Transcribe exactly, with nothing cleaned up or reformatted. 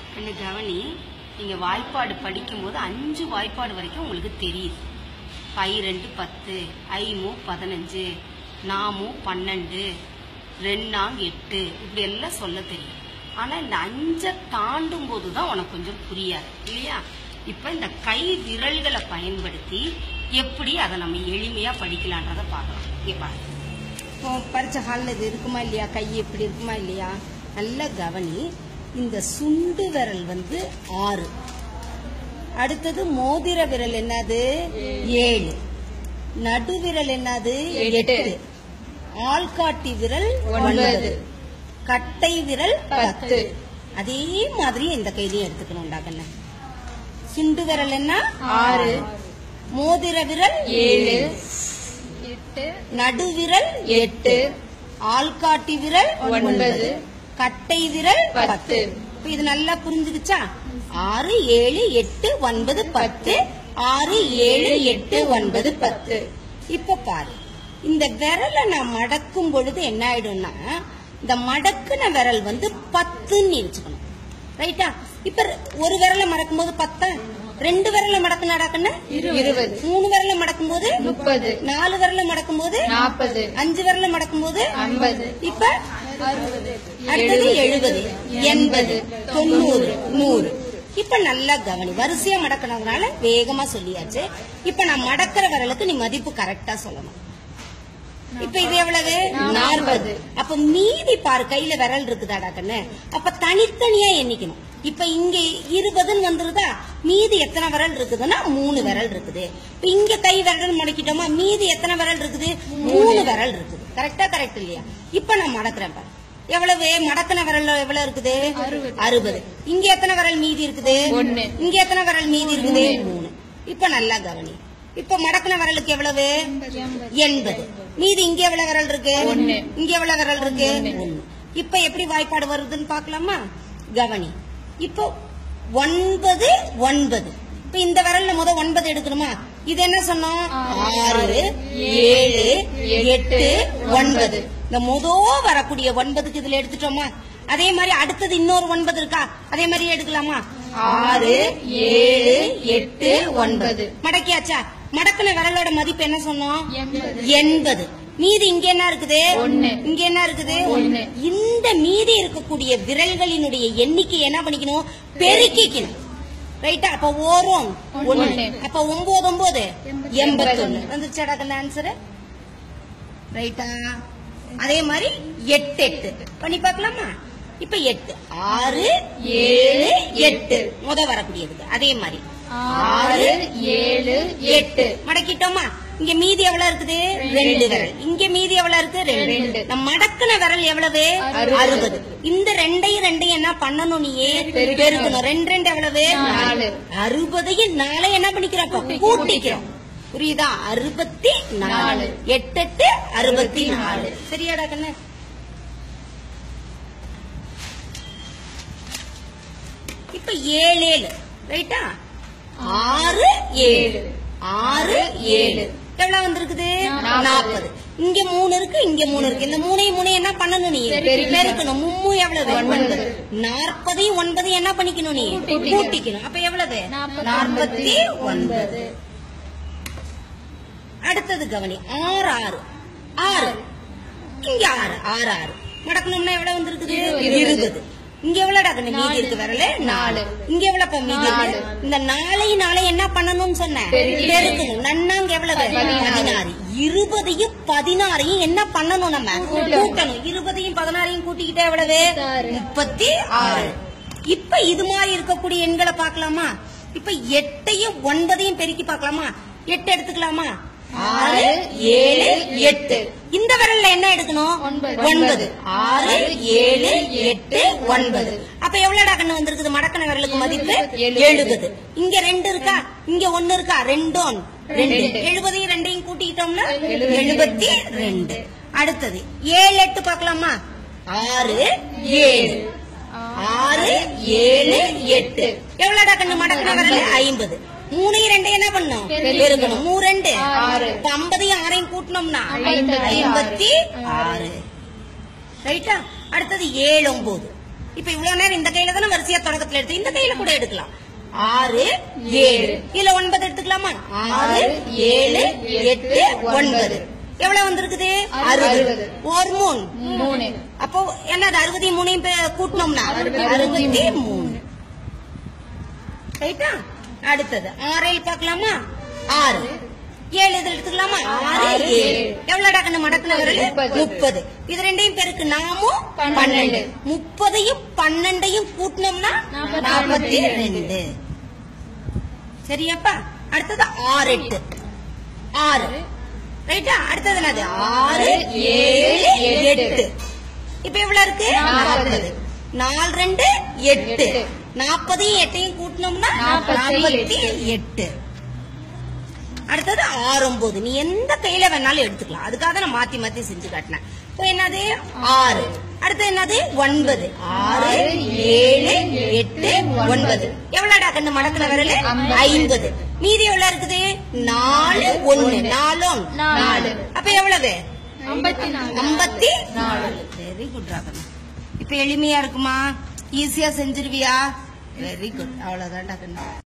என்ன கவனி, நீங்க வாய்ப்பாடு படிக்கும் போது அஞ்சு வாய்ப்பாடு வரைக்கும் உங்களுக்கு தெரியுது. பை ரெண்டு பத்து, ஐமு பதினஞ்சு, நாமு பன்னெண்டு, ரெண்டாங் எட்டு, இப்படி எல்லாம் சொல்ல தெரியும். ஆனா இந்த அஞ்சை தாண்டும் போதுதான் உனக்கு கொஞ்சம் புரியாது இல்லையா? இப்ப இந்த கை விரல்களை பயன்படுத்தி எப்படி அதை நம்ம எளிமையா படிக்கலான்றத பார்க்கலாம். இங்க பாருங்க, இப்போ பரிச்சை ஹாலில் இது இருக்குமா இல்லையா? கை எப்படி இருக்குமா இல்லையா? நல்ல கவனி. இந்த சுண்டு விரல் வந்து ஆறு, அடுத்தது மோதிர விரல் என்னது? ஏழு, நடு விரல் என்னது? எட்டு, ஆள்காட்டி விரல் ஒன்பது, கட்டை விரல் பத்து. அதே மாதிரி இந்த கையிலையும் எடுத்துக்கணும்டாக்கண்ண. சுண்டு விரல் என்ன? ஆறு, மோதிர விரல் ஏழு, நடு விரல் எட்டு, ஆள்காட்டி விரல் ஒன்பது, கட்டை விரல் பத்து. இது நல்லா புரிஞ்சுக்குச்சா? ஆறு ஏழு எட்டு ஒன்பது பத்து, ஆறு ஏழு எட்டு ஒன்பது பத்து. இப்ப பாரு, இந்த விரலை நான் மடக்கும் பொழுது என்ன ஆயிடும்னா, இந்த மடக்குன விரல் வந்து பத்துன்னு வச்சுக்கணும். ரைட்டா? இப்ப ஒரு விரலை மடக்கும் போது பத்தா, ரெண்டு விரல மடக்கு நடக்குன்னா இருபது, மூணு விரல மடக்கும் போது முப்பது, நாலு விரல மடக்கும் போது நாற்பது, அஞ்சு விரல மடக்கும் போது ஐம்பது, இப்ப அடுத்தது எழுபது, எண்பது, தொண்ணூறு, நூறு. இப்ப நல்லா கவனி, வரிசையா மடக்கினதுனால வேகமா சொல்லியாச்சு. இப்ப நான் மடக்கிற விரலுக்கு நீ மதிப்பு கரெக்டா சொல்லணும். இப்ப இது எவ்வளவு? நாற்பது. அப்ப மீதி பாரு, கையில விரல் இருக்குதாடா கண்ணு, அப்ப தனித்தனியா எண்ணிக்கணும். இப்ப இங்க இருபதுன்னு வந்துருதா, மீதி எத்தனை விரல் இருக்குதுன்னா மூணு விரல் இருக்குது. இப்ப இங்க கை விரல் மடக்கிட்டோமா, மீதி எத்தனை விரல் இருக்குது? மூணு விரல் இருக்குது. கரெக்டா? கரெக்ட் இல்லையா? இப்ப நான் மடக்கிறேன் பாரு, எவ்வளவு மடக்கின விரல் எவ்வளவு இருக்குது? அறுபது. இங்க எத்தனை விரல் மீதி இருக்குது? ஒன்னு. இங்க எத்தனை விரல் மீதி இருக்குது? மூணு. இப்ப நல்லா கவனி, இப்ப மடக்கின விரலுக்கு எவ்வளவு? எண்பது. மீதி இங்க எவ்வளவு விரல் இருக்கு? ஒன்னு. இங்க எவ்வளவு விரல் இருக்கு? ஒன்னு. இப்ப எப்படி வாய்ப்பாடு வருதுன்னு பாக்கலாமா? கவனி, இப்போ ஒன்பது ஒன்பது. இப்ப இந்த விரல்ல முத ஒன்பது எடுக்கணுமா? இது என்ன சொன்னோம்? ஆறு ஏழு எட்டு ஒன்பது. இந்த முதோ வரக்கூடிய ஒன்பதுக்கு இதுல எடுத்துட்டோமா? அதே மாதிரி அடுத்தது இன்னொரு ஒன்பது இருக்கா, அதே மாதிரி எடுக்கலாமா? ஆறு ஏழு எட்டு ஒன்பது. மடக்கியாச்சா? மடக்கின விரலோட மதிப்பு என்ன சொன்னோம்? எண்பது. மீதி இங்க என்ன இருக்குது? ஒன்னு. இங்க என்ன இருக்குது? ஒன்னு. இந்த மீதி இருக்கக்கூடிய விரல்களினுடைய எண்ணிக்கை என்ன பண்ணிக்கணும்? பெருக்கிக்கணும். ரைட்டா? அப்ப ஓரும் ஒன்னு, அப்ப ஒன்பது ஒன்பது எண்பத்தி ஒன்னு வந்துருச்சாடா ஆன்சர்? ரைட்டா? அதே மாதிரி எட்டு எட்டு பண்ணி பாக்கலாமா? இப்ப எட்டு, ஆறு ஏழு எட்டு முத வரக்கூடியதுக்கு அதே மாதிரி ஆறு ஏழு எட்டு மடக்கிட்டோமா? இங்க மீதி எவ்வளவு இருக்குது? ரெண்டு விரல். இங்க மீதி எவ்வளவு இருக்கு? ரெண்டு. நம்ம மடக்கின விரல் எவ்வளவு? அறுபது. இந்த ரெண்டையும் ரெண்டையும் என்ன பண்ணணும்? நீயே பெருக்கணும். ரெண்டு ரெண்டு எவ்வளவு? நாலு. அறுபதையும் நாளை என்ன பண்ணிக்கிறோம்? கூட்டிக்கிறோம். புரியுதா? அறுபத்தி நாலு. எட்டு எட்டு அறுபத்தி நாலு. சரியாடா கண்ணு? இப்ப ஏழு ஏழு. ரைட்டா? ஆறு ஏழு. ஆறு ஏழு எவ்வளவு வந்திருக்குது? நாற்பது. இங்க மூணு இருக்கு, இங்க மூணு இருக்கு. இந்த மூணையும் மூணு என்ன பண்ணணும்? நீ பெருக்கணும். மும்மூ எவ்வளவு? ஒன்பது. நாற்பதையும் ஒன்பதையும் என்ன பண்ணிக்கணும்? நீ கூட்டிக்கணும். அப்ப எவ்வளவு? நாற்பத்தி ஒன்பது. அடுத்தது கவனி, ஆறு ஆறு ஆறு. இங்க ஆறு ஆறு ஆறு மடக்கணும்னா எவ்வளவு வந்திருக்குது? இருபது. இங்க எவ்வளவுடா கண்ணு மீதி இருக்கு? வரல நாலு. இங்க எவ்வளவு மீதி இருக்கு? இந்த நாளையும் நாளை என்ன பண்ணணும்னு சொன்ன? பெருக்கணும். நன்னாங்க எவ்வளவு? பதினாறு. இருபதையும் பதினாறையும் என்ன பண்ணணும்? நம்ம கூட்டணும். இருபதையும் பதினாறையும் கூட்டிக்கிட்டே எவ்வளவு? முப்பத்தி ஆறு. இப்ப இது மாதிரி இருக்கக்கூடிய எண்களை பாக்கலாமா? இப்ப எட்டையும் ஒன்பதையும் பெருக்கி பாக்கலாமா? எட்டு எடுத்துக்கலாமா? ஆறு ஏழு எட்டு. இந்த விரல்ல என்ன எடுக்கணும்? ஒன்பது. ஆறு ஏழு எட்டு ஒன்பது. அப்ப எவ்வளவுடா கண்ணு வந்திருக்குது? மடக்கன விரலுக்கு மதிப்பு எழுபது. இங்க ரெண்டு இருக்கா, இங்க ஒன்னு இருக்கா? ரெண்டும் ரெண்டு. எழுபதையும் ரெண்டையும் கூட்டிக்கிட்டோம்னா எழுபத்தி ரெண்டு. அடுத்தது ஏழு எட்டு பாக்கலாமா? ஆறு ஏழு. ஆறு ஏழு எட்டு எவ்வளவுடா கண்ணு? மடக்கன விரல் ஐம்பது. மூணையும் ரெண்டையும் என்ன பண்ணும்? பெருக்கணும். மூணு ரெண்டு ஆறு. ஐம்பதையும் ஆறையும் கூட்டினோம்னா ஐம்பத்தி ஆறு. ரைட்டா? அடுத்தது ஏழு ஒன்பது. இப்ப இவ்வளவு நேரம் இந்த கையில தானே வரிசையா தொடக்கத்துல எடுத்து இந்த கையில கூட எடுக்கலாம். ஆறு ஏழு இதுல ஒன்பது எடுத்துக்கலாமா? ஆறு ஏழு எட்டு ஒன்பது எவ்வளவு வந்திருக்குது? அறுபது. ஒரு மூணு மூணு அப்போ என்னது அறுபத்தி மூணையும் கூட்டணும்னா அறுபத்தி மூணு. ரைட்டா? அடுத்தது ஆறையில் பார்க்கலாமா? ஆறு ஏழு இதுல எடுத்துக்கலாமா? ஆறு ஏழு எவ்வளவு கண்ணு மடக்குல வரல? முப்பது. இது ரெண்டையும் பேருக்கு நாமும் பன்னெண்டு. முப்பதையும் பன்னெண்டையும் கூட்டணும்னா நாற்பத்தி ரெண்டு. சரியாப்பா? அடுத்தது ஆறு எட்டு ஆறு. ரைட்டா? அடுத்தது என்னது? ஆறு ஏழு எட்டு. இப்ப எவ்வளவு இருக்கு? நாற்பது. நாலு ரெண்டு எட்டு. நாற்பதையும் எட்டையும் கூட்டணும்னா நாற்பத்தி எட்டு. அடுத்தது ஆறு ஒன்பது. நீ எந்த கையில வேணாலும் எடுத்துக்கலாம். அதுக்காக நான் மாத்தி மாத்தி செஞ்சு காட்டினேன். இப்போ என்னது? ஆறு. அடுத்து என்னது? ஒன்பது. ஆறு ஏழு எட்டு ஒன்பது எவ்வளவுடா கண்ணு மடக்குல வரல? ஐம்பது. மீதி எவ்வளவு இருக்குது? நாலு ஒண்ணு நாலு நாலு. அப்ப எவ்வளவு? ஐம்பத்தி நாலு. வெரி குட் ராகண்ணா. இப்ப எளிமையா இருக்குமா? ஈஸியா செஞ்சிருவியா? Very good. அவ்வளவுதான் கண்ணு.